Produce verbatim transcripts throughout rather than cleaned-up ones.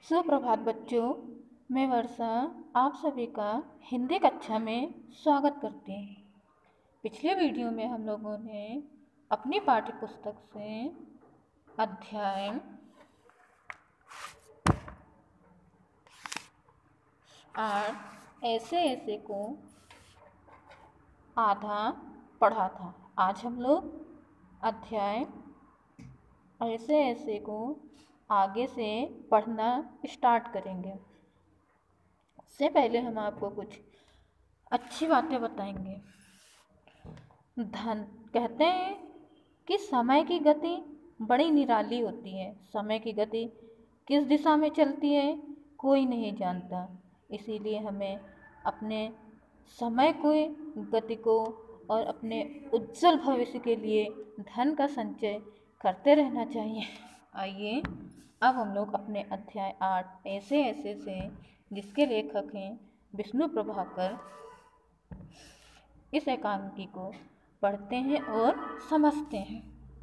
सुप्रभात बच्चों, मैं वर्षा आप सभी का हिंदी कक्षा में स्वागत करती हूँ। पिछले वीडियो में हम लोगों ने अपनी पाठ्य पुस्तक से अध्याय आठ ऐसे ऐसे को आधा पढ़ा था। आज हम लोग अध्याय ऐसे ऐसे को आगे से पढ़ना स्टार्ट करेंगे। उससे पहले हम आपको कुछ अच्छी बातें बताएंगे। धन कहते हैं कि समय की गति बड़ी निराली होती है। समय की गति किस दिशा में चलती है कोई नहीं जानता, इसीलिए हमें अपने समय को गति को और अपने उज्जवल भविष्य के लिए धन का संचय करते रहना चाहिए। आइए अब हम लोग अपने अध्याय आठ ऐसे ऐसे से, जिसके लेखक हैं विष्णु प्रभाकर, इस एकांकी को पढ़ते हैं और समझते हैं।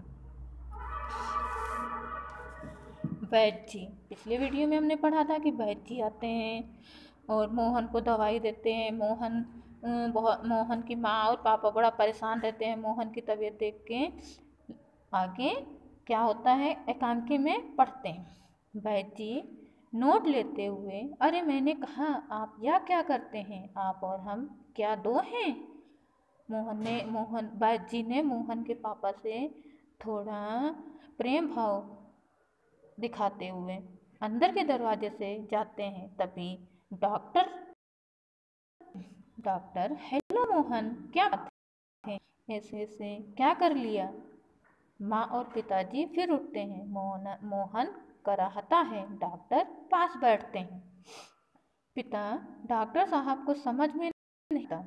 वैद्य जी, पिछले वीडियो में हमने पढ़ा था कि वैद्य जी आते हैं और मोहन को दवाई देते हैं। मोहन बहुत मोहन की माँ और पापा बड़ा परेशान रहते हैं मोहन की तबीयत देख के। आगे क्या होता है एकांकी में पढ़ते हैं। वैद्य जी नोट लेते हुए, अरे मैंने कहा आप यह क्या करते हैं, आप और हम क्या दो हैं? मोहन ने मोहन वैद्य जी ने मोहन के पापा से थोड़ा प्रेम भाव दिखाते हुए अंदर के दरवाजे से जाते हैं। तभी डॉक्टर डॉक्टर हेलो मोहन, क्या बात है, ऐसे ऐसे क्या कर लिया? माँ और पिताजी फिर उठते हैं। मोहन मोहन कराहता है। डॉक्टर पास बैठते हैं। पिता डॉक्टर साहब को समझ में नहीं आता।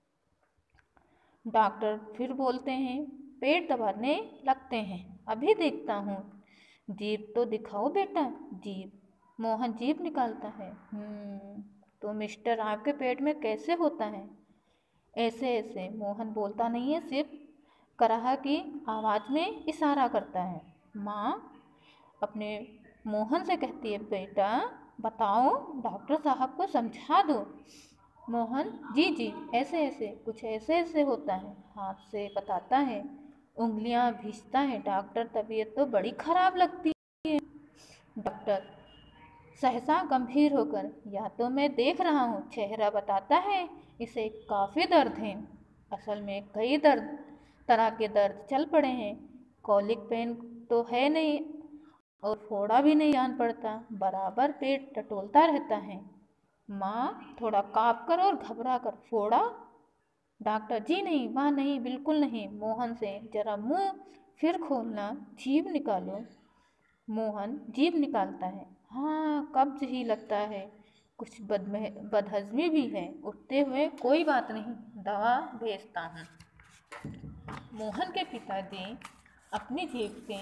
डॉक्टर फिर बोलते हैं, पेट दबाने लगते हैं, अभी देखता हूँ। जीभ तो दिखाओ बेटा। जीभ मोहन जीभ निकालता है। हम्म तो मिस्टर आपके पेट में कैसे होता है? ऐसे ऐसे मोहन बोलता नहीं है, सिर्फ कराहा की आवाज़ में इशारा करता है। माँ अपने मोहन से कहती है, बेटा बताओ, डॉक्टर साहब को समझा दो। मोहन जी जी ऐसे ऐसे कुछ ऐसे ऐसे होता है, हाथ से बताता है, उंगलियां भींचता है। डॉक्टर तबीयत तो बड़ी खराब लगती है। डॉक्टर सहसा गंभीर होकर, या तो मैं देख रहा हूँ, चेहरा बताता है इसे काफ़ी दर्द है। असल में कई दर्द तरह के दर्द चल पड़े हैं। कॉलिक पेन तो है नहीं और फोड़ा भी नहीं जान पड़ता, बराबर पेट टटोलता रहता है। माँ थोड़ा काँप कर और घबरा कर, फोड़ा? डॉक्टर जी नहीं, वहाँ नहीं, बिल्कुल नहीं। मोहन से, जरा मुंह फिर खोलना, जीभ निकालो। मोहन जीभ निकालता है। हाँ कब्ज ही लगता है, कुछ बदमे बदहजमी भी है। उठते हुए, कोई बात नहीं, दवा भेजता हूँ। मोहन के पिताजी अपनी जेब से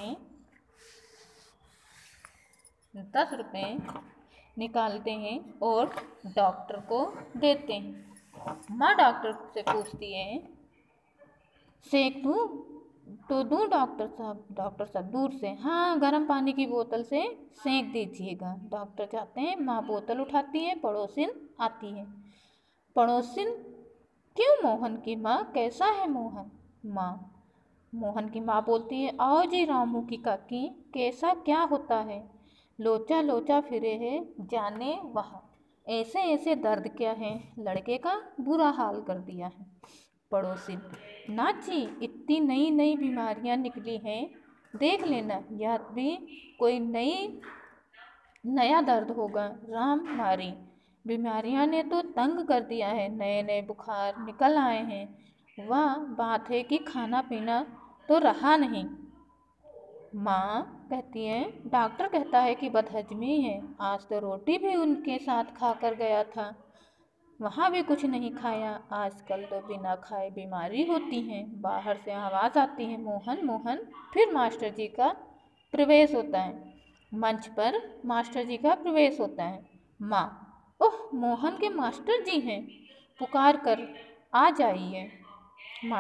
दस रुपये निकालते हैं और डॉक्टर को देते हैं। माँ डॉक्टर से पूछती है, सेक दूँ तो दूँ डॉक्टर साहब? डॉक्टर साहब दूर से, हाँ गर्म पानी की बोतल से सेक दीजिएगा। डॉक्टर जाते हैं। माँ बोतल उठाती है। पड़ोसिन आती है। पड़ोसिन, क्यों मोहन की माँ, कैसा है मोहन? माँ मोहन की माँ बोलती है, आओ जी रामू की काकी, कैसा क्या होता है? लोचा लोचा फिरे है जाने वहाँ, ऐसे ऐसे दर्द क्या है, लड़के का बुरा हाल कर दिया है। पड़ोसी, नाची इतनी नई नई बीमारियां निकली हैं, देख लेना यह भी कोई नई नया दर्द होगा। राम मारी बीमारियां ने तो तंग कर दिया है, नए नए बुखार निकल आए हैं। वह बात है कि खाना पीना तो रहा नहीं। माँ कहती है, डॉक्टर कहता है कि बदहजमी है, आज तो रोटी भी उनके साथ खाकर गया था, वहाँ भी कुछ नहीं खाया। आजकल तो बिना खाए बीमारी होती है। बाहर से आवाज़ आती है, मोहन मोहन। फिर मास्टर जी का प्रवेश होता है। मंच पर मास्टर जी का प्रवेश होता है। माँ, ओह मोहन के मास्टर जी हैं, पुकार कर आ जाइए।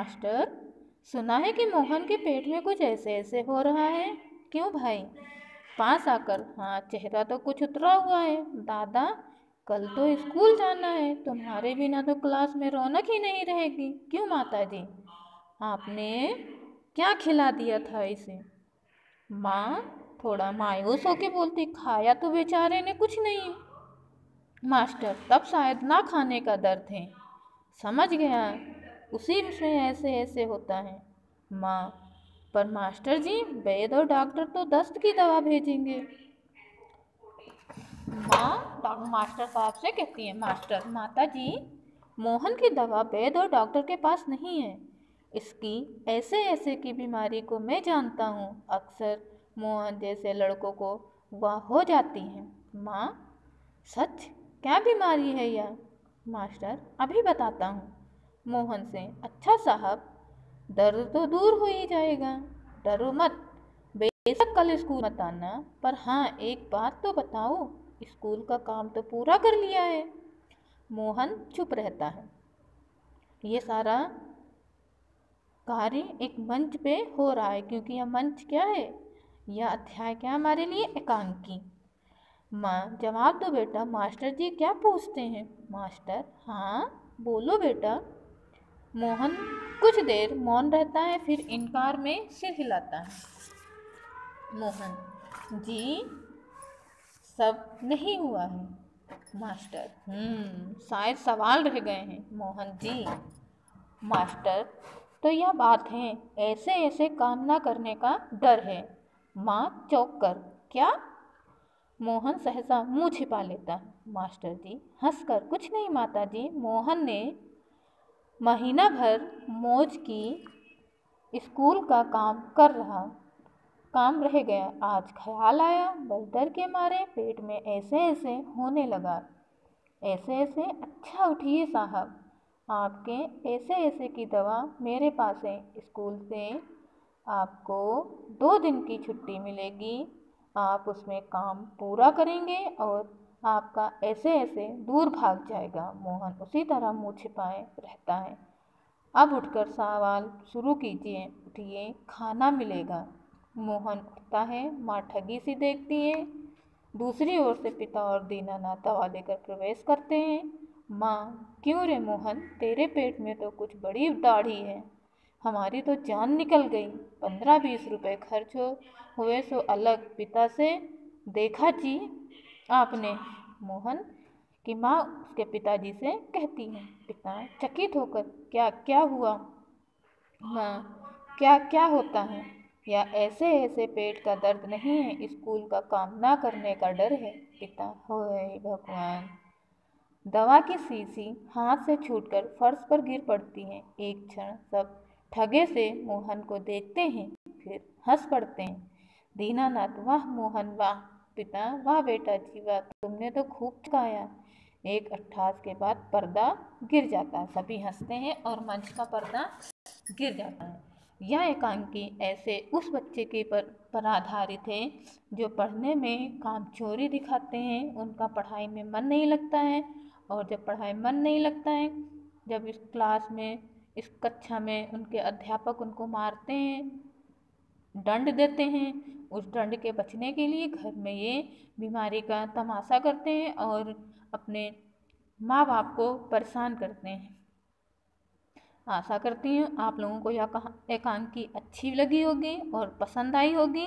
मास्टर, सुना है कि मोहन के पेट में कुछ ऐसे ऐसे हो रहा है, क्यों भाई? पास आकर, हाँ चेहरा तो कुछ उतरा हुआ है। दादा कल तो स्कूल जाना है, तुम्हारे बिना तो क्लास में रौनक ही नहीं रहेगी। क्यों माता जी, आपने क्या खिला दिया था इसे? माँ थोड़ा मायूस होके बोलती, खाया तो बेचारे ने कुछ नहीं। मास्टर तब शायद ना खाने का दर्द है। समझ गया, उसी से ऐसे ऐसे होता है। माँ पर मास्टर जी, वैद्य और डॉक्टर तो दस्त की दवा भेजेंगे। माँ डॉक्टर मास्टर साहब से कहती है, मास्टर माता जी, मोहन की दवा वैद्य और डॉक्टर के पास नहीं है। इसकी ऐसे ऐसे की बीमारी को मैं जानता हूँ, अक्सर मोहन जैसे लड़कों को वह हो जाती है। माँ सच, क्या बीमारी है यह? मास्टर अभी बताता हूँ। मोहन से, अच्छा साहब, दर्द तो दूर हो ही जाएगा, डरो मत। बेशक कल स्कूल मत आना, पर हाँ एक बात तो बताओ, स्कूल का काम तो पूरा कर लिया है? मोहन चुप रहता है। ये सारा कार्य एक मंच पे हो रहा है, क्योंकि यह मंच क्या है, यह अध्याय क्या हमारे लिए, एकांकी। माँ जवाब दो बेटा, मास्टर जी क्या पूछते हैं? मास्टर हाँ बोलो बेटा। मोहन कुछ देर मौन रहता है, फिर इनकार में सिर हिलाता है। मोहन जी सब नहीं हुआ है। मास्टर हम्म शायद सवाल रह गए हैं। मोहन जी। मास्टर तो यह बात है, ऐसे ऐसे काम ना करने का डर है। माँ चौंक कर, क्या? मोहन सहसा मुंह छिपा लेता। मास्टर जी हंसकर, कुछ नहीं माता जी, मोहन ने महीना भर मौज की स्कूल का काम कर रहा, काम रह गया, आज ख्याल आया, बस डर के मारे पेट में ऐसे ऐसे होने लगा। ऐसे ऐसे, अच्छा उठिए साहब, आपके ऐसे ऐसे की दवा मेरे पास है। स्कूल से आपको दो दिन की छुट्टी मिलेगी, आप उसमें काम पूरा करेंगे और आपका ऐसे ऐसे दूर भाग जाएगा। मोहन उसी तरह मुँह छिपाए रहता है। अब उठकर सवाल शुरू कीजिए, उठिए, खाना मिलेगा। मोहन उठता है, माँ ठगी सी देखती है। दूसरी ओर से पिता और दीनानाथ दवा लेकर प्रवेश करते हैं। माँ क्यों रे मोहन, तेरे पेट में तो कुछ बड़ी दाढ़ी है, हमारी तो जान निकल गई। पंद्रह बीस रुपए खर्च हो हुए सो अलग। पिता से, देखा जी आपने? मोहन कि माँ उसके पिताजी से कहती है। पिता चकित होकर, क्या क्या हुआ? माँ क्या क्या होता है? या ऐसे ऐसे पेट का दर्द नहीं है, स्कूल का काम ना करने का डर है। पिता होए भगवान। दवा की शीशी हाथ से छूटकर फर्श पर गिर पड़ती है। एक क्षण सब ठगे से मोहन को देखते हैं, फिर हंस पड़ते हैं। दीनानाथ, वाह मोहन वाह। पिता, वाह बेटा जी वाह, तुमने तो खूब चकाया। एक अट्ठास के बाद पर्दा गिर जाता है, सभी हंसते हैं और मंच का पर्दा गिर जाता है। यह एकांकी ऐसे उस बच्चे के पर, पर आधारित है जो पढ़ने में कामचोरी दिखाते हैं, उनका पढ़ाई में मन नहीं लगता है, और जब पढ़ाई मन नहीं लगता है, जब इस क्लास में, इस कक्षा में उनके अध्यापक उनको मारते हैं, दंड देते हैं, उस दंड के बचने के लिए घर में ये बीमारी का तमाशा करते हैं और अपने माँ बाप को परेशान करते हैं। आशा करती हूँ आप लोगों को यह कहा एकांकी अच्छी लगी होगी और पसंद आई होगी।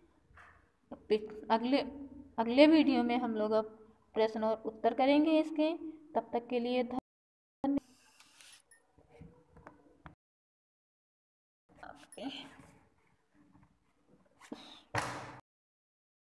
अगले अगले वीडियो में हम लोग अब प्रश्न और उत्तर करेंगे इसके। तब तक के लिए धन्यवाद।